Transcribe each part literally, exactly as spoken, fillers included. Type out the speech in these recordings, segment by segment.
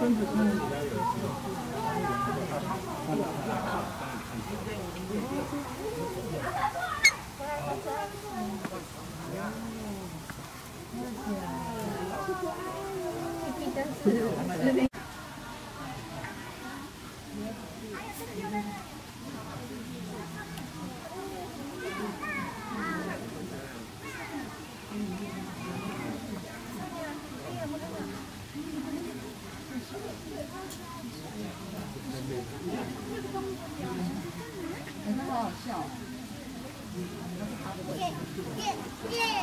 很好好笑。耶耶耶！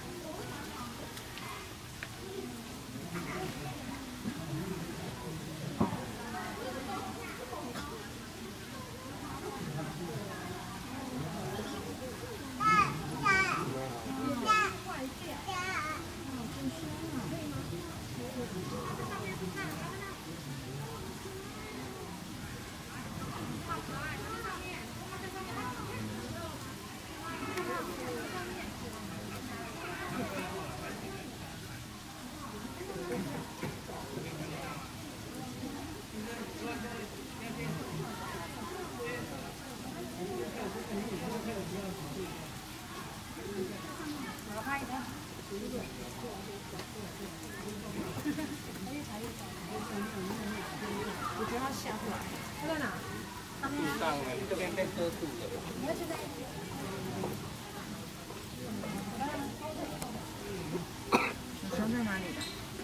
我觉得它下不来。它在哪？ 树上呢，这边被遮住了。 你要去哪？小熊在哪里的？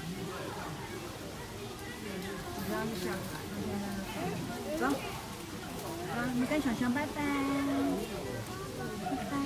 你让它下来。走。好，你跟小熊拜拜。拜拜。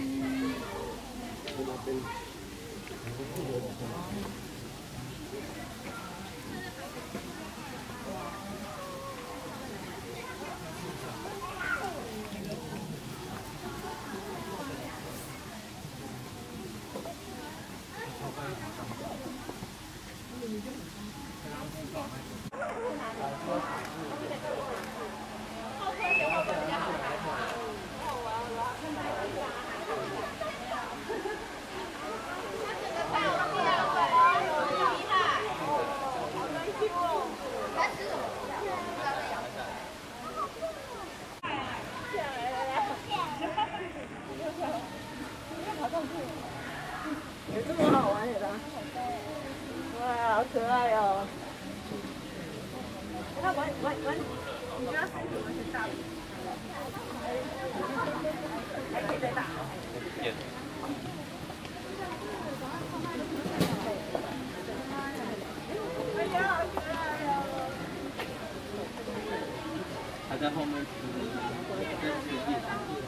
有这么好玩的啦！哇，好可爱哦！他玩玩玩，你觉得身体完全大不？还可以再大。哎呀，好可爱哦！ 还在后面吃，这是